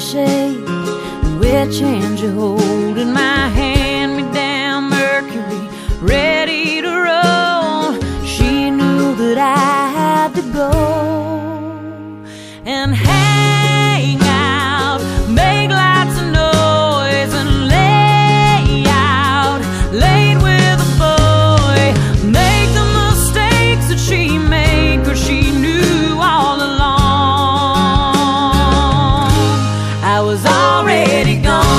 shade, which hand you holding? My hand-me-down Mercury, ready to roll. She knew that I had to go and hang out, make lots of noise, and lay out late with a boy. Make the mistakes that she made, 'cause she knew all along I was already gone.